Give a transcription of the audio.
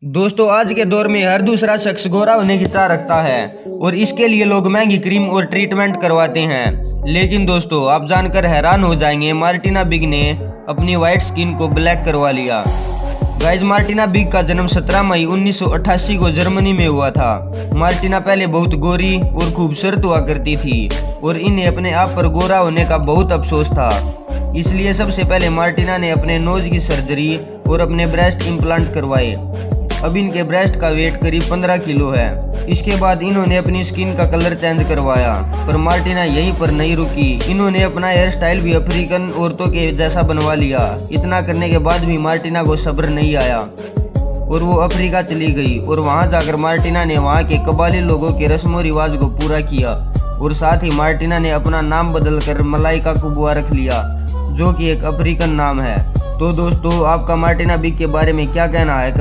दोस्तों आज के दौर में हर दूसरा शख्स गोरा होने की चाह रखता है और इसके लिए लोग महंगी क्रीम और ट्रीटमेंट करवाते हैं। लेकिन दोस्तों आप जानकर हैरान हो जाएंगे, मार्टिना बिग ने अपनी वाइट स्किन को ब्लैक करवा लिया। गाइज, मार्टिना बिग का जन्म 17 मई 1988 को जर्मनी में हुआ था। मार्टिना पहले बहुत गोरी और खूबसूरत हुआ करती थी और इन्हें अपने आप पर गोरा होने का बहुत अफसोस था। इसलिए सबसे पहले मार्टिना ने अपने नोज की सर्जरी और अपने ब्रेस्ट इम्प्लांट करवाए। अब इनके ब्रेस्ट का वेट करीब 15 किलो है। इसके बाद इन्होंने अपनी स्किन का कलर चेंज करवाया, पर मार्टिना यहीं पर नहीं रुकी। इन्होंने अपना हेयर स्टाइल भी अफ्रीकन औरतों के जैसा बनवा लिया। इतना करने के बाद भी मार्टिना को सब्र नहीं आया और वो अफ्रीका चली गई और वहां जाकर मार्टिना ने वहां के कबाली लोगों के रस्मों रिवाज को पूरा किया और साथ ही मार्टिना ने अपना नाम बदलकर मलाइका कुबुआ रख लिया, जो कि एक अफ्रीकन नाम है। तो दोस्तों आपका मार्टिना बिग के बारे में क्या कहना है?